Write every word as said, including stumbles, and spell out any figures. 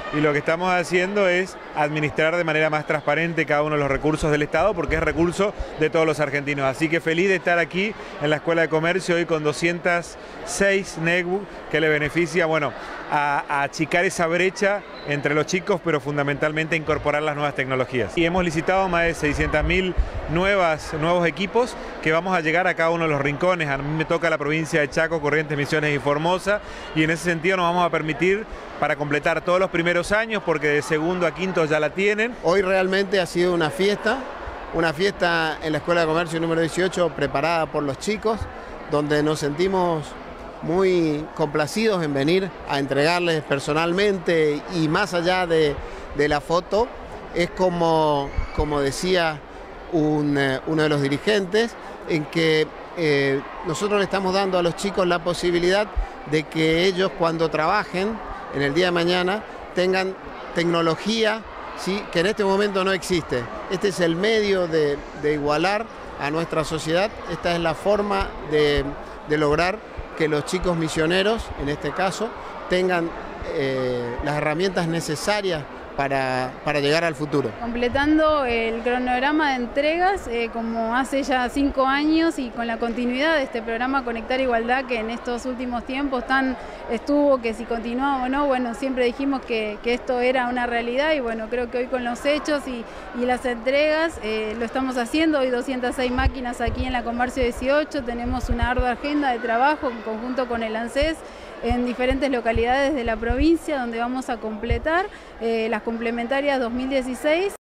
y lo que estamos haciendo es administrar de manera más transparente cada uno de los recursos del Estado, porque es recurso de todos los argentinos. Así que feliz de estar aquí en la Escuela de Comercio hoy con doscientas seis NECBU, que le beneficia, bueno, a, a achicar esa brecha entre los chicos, pero fundamentalmente a incorporar las nuevas tecnologías. Y hemos licitado más de seiscientos mil nuevas, nuevos equipos que vamos a llegar a cada uno de los rincones. A mí me toca la provincia de Chaco, Corrientes, Misiones y Formosa, y en ese sentido nos vamos a permitir para completar todos los primeros años, porque de segundo a quinto ya la tienen. Hoy realmente ha sido una fiesta, una fiesta en la Escuela de Comercio número dieciocho preparada por los chicos, donde nos sentimos muy complacidos en venir a entregarles personalmente, y más allá de, de la foto, es como, como decía un, eh, uno de los dirigentes, en que eh, nosotros le estamos dando a los chicos la posibilidad de que ellos, cuando trabajen en el día de mañana, tengan tecnología, ¿sí?, que en este momento no existe. Este es el medio de, de igualar a nuestra sociedad. Esta es la forma de, de lograr que los chicos misioneros, en este caso, tengan eh, las herramientas necesarias para, para llegar al futuro. Completando el cronograma de entregas, eh, como hace ya cinco años, y con la continuidad de este programa Conectar Igualdad, que en estos últimos tiempos tan estuvo que si continuaba o no, bueno, siempre dijimos que, que esto era una realidad, y bueno, creo que hoy con los hechos y, y las entregas eh, lo estamos haciendo. Hoy doscientas seis máquinas aquí en la Comercio dieciocho, tenemos una ardua agenda de trabajo en conjunto con el ANSES en diferentes localidades de la provincia, donde vamos a completar eh, las complementarias dos mil dieciséis.